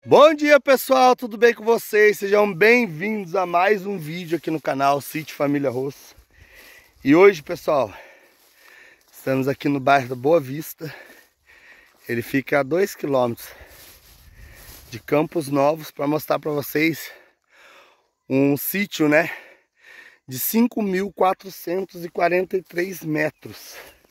Bom dia, pessoal, tudo bem com vocês? Sejam bem-vindos a mais um vídeo aqui no canal Sítio Família Rosso. E hoje, pessoal, estamos aqui no bairro da Boa Vista. Ele fica a 2 km de Campos Novos, para mostrar para vocês um sítio, né, de 5.443 metros,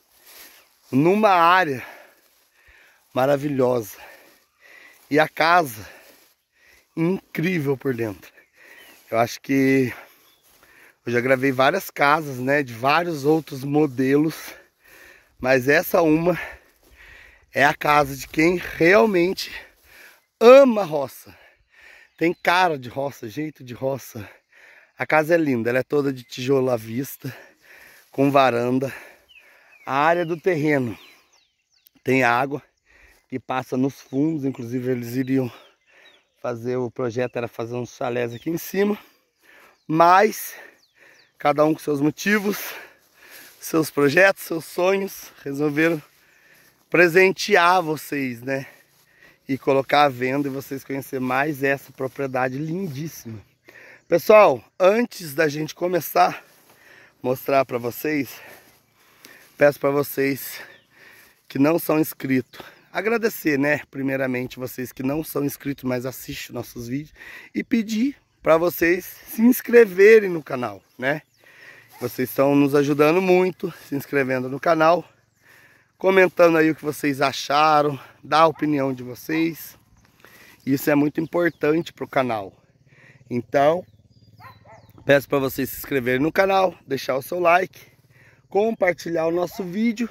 numa área maravilhosa. E a casa, incrível por dentro. Eu acho que eu já gravei várias casas, né, de vários outros modelos, mas essa uma é a casa de quem realmente ama roça. Tem cara de roça, jeito de roça. A casa é linda, ela é toda de tijolo à vista, com varanda. A área do terreno tem água que passa nos fundos, inclusive eles iriam fazer, o projeto era fazer uns chalés aqui em cima, mas cada um com seus motivos, seus projetos, seus sonhos, resolveram presentear vocês, né, e colocar à venda e vocês conhecerem mais essa propriedade lindíssima. Pessoal, antes da gente começar a mostrar para vocês, peço para vocês que não são inscritos, agradecer, né, primeiramente vocês que não são inscritos, mas assistem nossos vídeos, e pedir para vocês se inscreverem no canal, né? Vocês estão nos ajudando muito, se inscrevendo no canal, comentando aí o que vocês acharam, dá a opinião de vocês. Isso é muito importante para o canal. Então, peço para vocês se inscreverem no canal, deixar o seu like, compartilhar o nosso vídeo.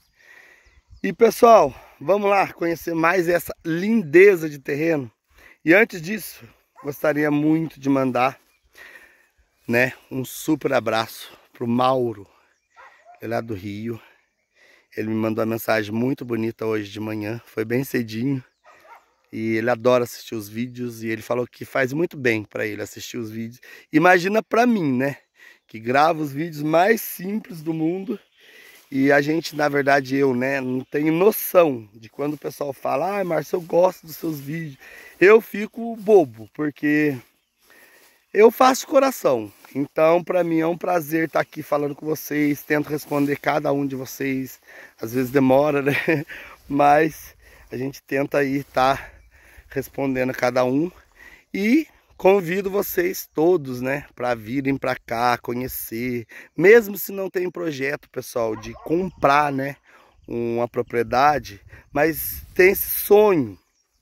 E pessoal, vamos lá conhecer mais essa lindeza de terreno. E antes disso, gostaria muito de mandar, né, um super abraço pro Mauro, ele é lá do Rio. Ele me mandou uma mensagem muito bonita hoje de manhã, foi bem cedinho. E ele adora assistir os vídeos e ele falou que faz muito bem para ele assistir os vídeos. Imagina para mim, né, que gravo os vídeos mais simples do mundo. E a gente, na verdade, eu, né, não tenho noção de quando o pessoal fala: "Ah, Márcio, eu gosto dos seus vídeos", eu fico bobo, porque eu faço coração. Então, para mim é um prazer estar aqui falando com vocês, tento responder cada um de vocês. Às vezes demora, né, mas a gente tenta aí estar respondendo a cada um. E convido vocês todos, né, para virem para cá, conhecer. Mesmo se não tem projeto, pessoal, de comprar, né, uma propriedade, mas tem esse sonho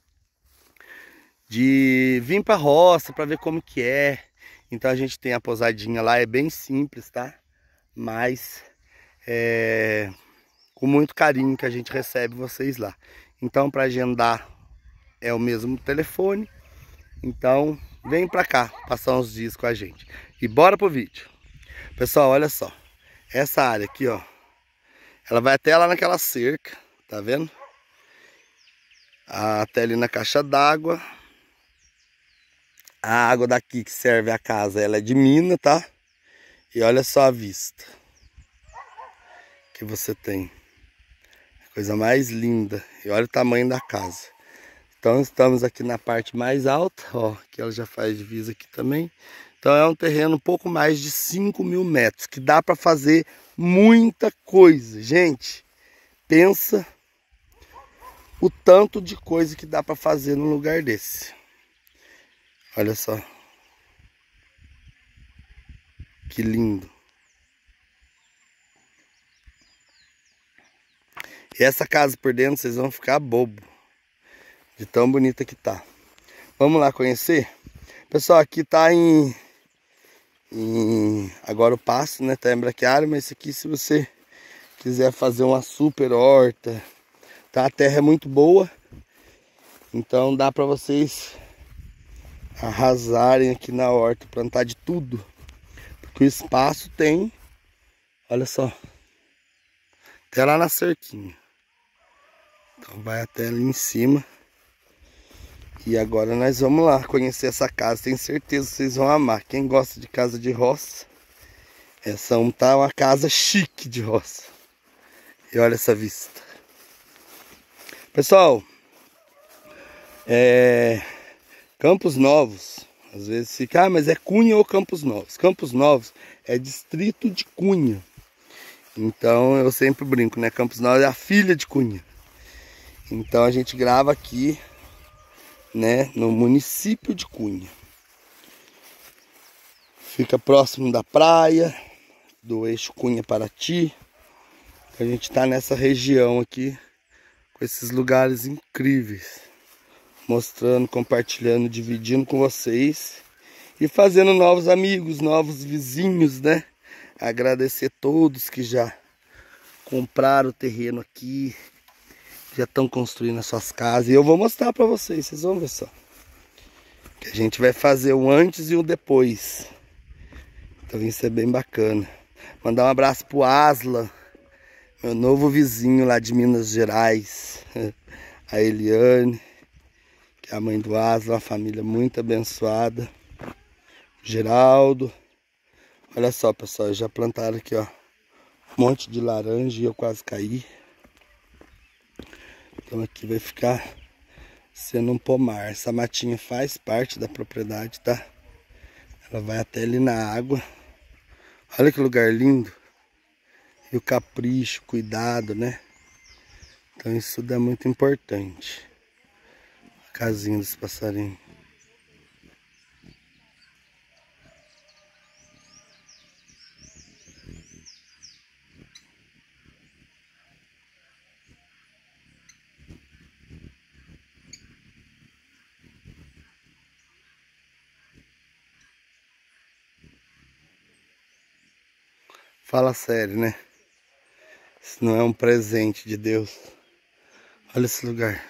de vir para a roça para ver como que é. Então a gente tem a pousadinha lá, é bem simples, tá? Mas é com muito carinho que a gente recebe vocês lá. Então, para agendar é o mesmo telefone. Então, vem pra cá, passar uns dias com a gente. E bora pro vídeo. Pessoal, olha só. Essa área aqui, ó, ela vai até lá naquela cerca, tá vendo? Até ali na caixa d'água. A água daqui que serve a casa, ela é de mina, tá? E olha só a vista que você tem. Coisa mais linda. E olha o tamanho da casa. Então estamos aqui na parte mais alta, ó, que ela já faz divisa aqui também. Então é um terreno um pouco mais de 5.000 metros, que dá para fazer muita coisa. Gente, pensa o tanto de coisa que dá para fazer num lugar desse. Olha só. Que lindo. E essa casa por dentro vocês vão ficar bobo de tão bonita que tá. Vamos lá conhecer? Pessoal, aqui tá agora o pasto, né, tá em braquiário, mas isso aqui, se você quiser fazer uma super horta, tá? A terra é muito boa, então dá pra vocês arrasarem aqui na horta, plantar de tudo, porque o espaço tem, olha só, até lá na cerquinha. Então vai até ali em cima. E agora nós vamos lá conhecer essa casa. Tenho certeza que vocês vão amar. Quem gosta de casa de roça, essa tá uma casa chique de roça. E olha essa vista. Pessoal, Campos Novos, às vezes fica, mas é Cunha ou Campos Novos? Campos Novos é distrito de Cunha. Então eu sempre brinco, né? Campos Novos é a filha de Cunha. Então a gente grava aqui, né, no município de Cunha. Fica próximo da praia, do eixo Cunha-Paraty. A gente tá nessa região aqui, com esses lugares incríveis. Mostrando, compartilhando, dividindo com vocês. E fazendo novos amigos, novos vizinhos, né? Agradecer todos que já compraram o terreno aqui. Já estão construindo as suas casas. E eu vou mostrar pra vocês, vocês vão ver só. Que a gente vai fazer o antes e o depois. Então isso é bem bacana. Mandar um abraço pro Asla, meu novo vizinho lá de Minas Gerais. A Eliane, que é a mãe do Asla, uma família muito abençoada. Geraldo. Olha só, pessoal, já plantaram aqui, ó, um monte de laranja e eu quase caí. Então aqui vai ficar sendo um pomar. Essa matinha faz parte da propriedade, tá? Ela vai até ali na água. Olha que lugar lindo. E o capricho, cuidado, né? Então isso tudo é muito importante. A casinha dos passarinhos. Fala sério, né? Isso não é um presente de Deus. Olha esse lugar.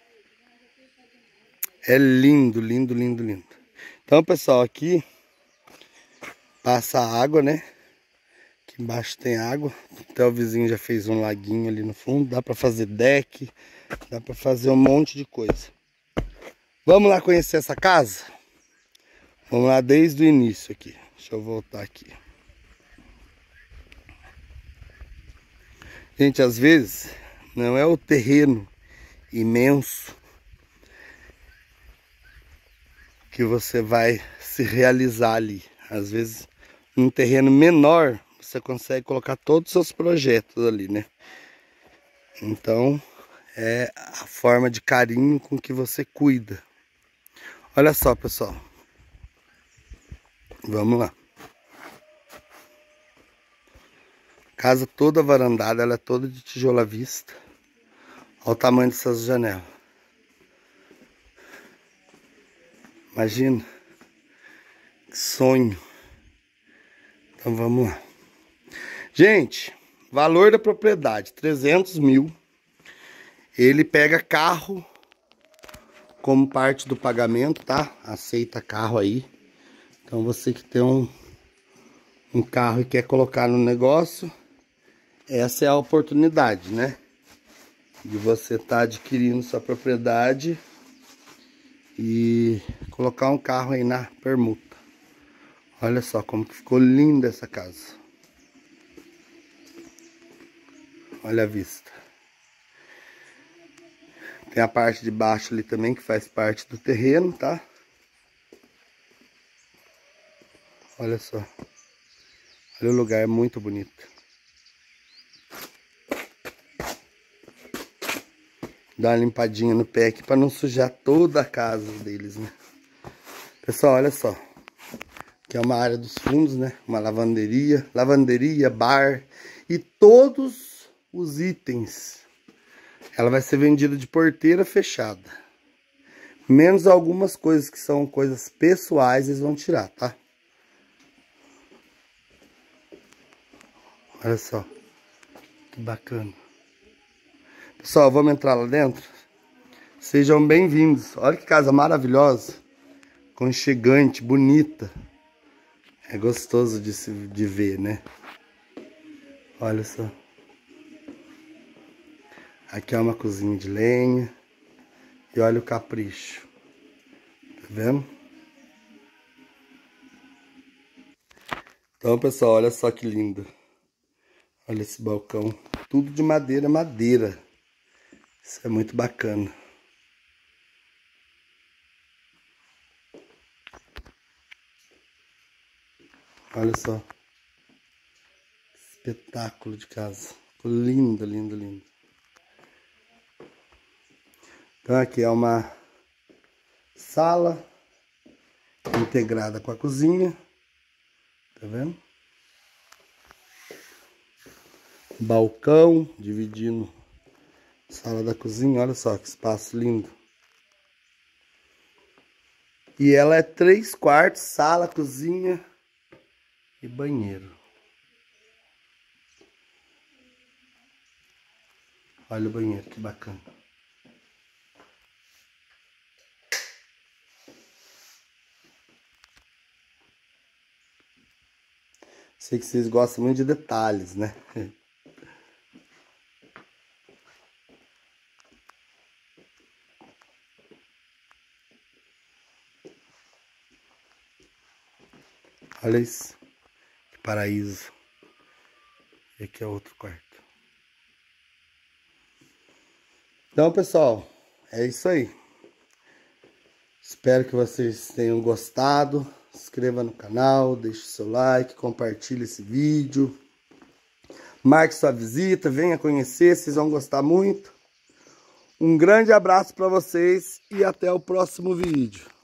É lindo, lindo, lindo, lindo. Então, pessoal, aqui passa água, né? Aqui embaixo tem água. Até o vizinho já fez um laguinho ali no fundo. Dá pra fazer deck. Dá pra fazer um monte de coisa. Vamos lá conhecer essa casa? Vamos lá desde o início aqui. Deixa eu voltar aqui. Gente, às vezes não é o terreno imenso que você vai se realizar ali. Às vezes, num terreno menor, você consegue colocar todos os seus projetos ali, né? Então, é a forma de carinho com que você cuida. Olha só, pessoal. Vamos lá. Casa toda varandada, ela é toda de tijolo à vista. Olha o tamanho dessas janelas. Imagina. Que sonho. Então vamos lá. Gente, valor da propriedade, 300 mil. Ele pega carro como parte do pagamento, tá? Aceita carro aí. Então você que tem um carro e quer colocar no negócio, essa é a oportunidade, né? De você estar adquirindo sua propriedade e colocar um carro aí na permuta. Olha só como que ficou linda essa casa. Olha a vista. Tem a parte de baixo ali também que faz parte do terreno, tá? Olha só. Olha o lugar, é muito bonito. Dá uma limpadinha no pé aqui para não sujar toda a casa deles, né? Pessoal, olha só. Aqui é uma área dos fundos, né? Uma lavanderia, bar e todos os itens. Ela vai ser vendida de porteira fechada. Menos algumas coisas que são coisas pessoais, eles vão tirar, tá? Olha só. Que bacana. Pessoal, vamos entrar lá dentro? Sejam bem-vindos. Olha que casa maravilhosa. Aconchegante, bonita. É gostoso de ver, né? Olha só. Aqui é uma cozinha de lenha. E olha o capricho. Tá vendo? Então, pessoal, olha só que lindo. Olha esse balcão. Tudo de madeira, madeira. Isso é muito bacana. Olha só. Espetáculo de casa. Ficou lindo, lindo, lindo. Então aqui é uma sala integrada com a cozinha. Tá vendo? Balcão dividindo a sala da cozinha. Olha só que espaço lindo. E ela é 3 quartos, sala, cozinha e banheiro. Olha o banheiro, que bacana. Sei que vocês gostam muito de detalhes, né? Olha isso. Que paraíso. E aqui é outro quarto. Então, pessoal, é isso aí. Espero que vocês tenham gostado. Se inscreva no canal, deixe seu like, compartilhe esse vídeo. Marque sua visita, venha conhecer, vocês vão gostar muito. Um grande abraço para vocês e até o próximo vídeo.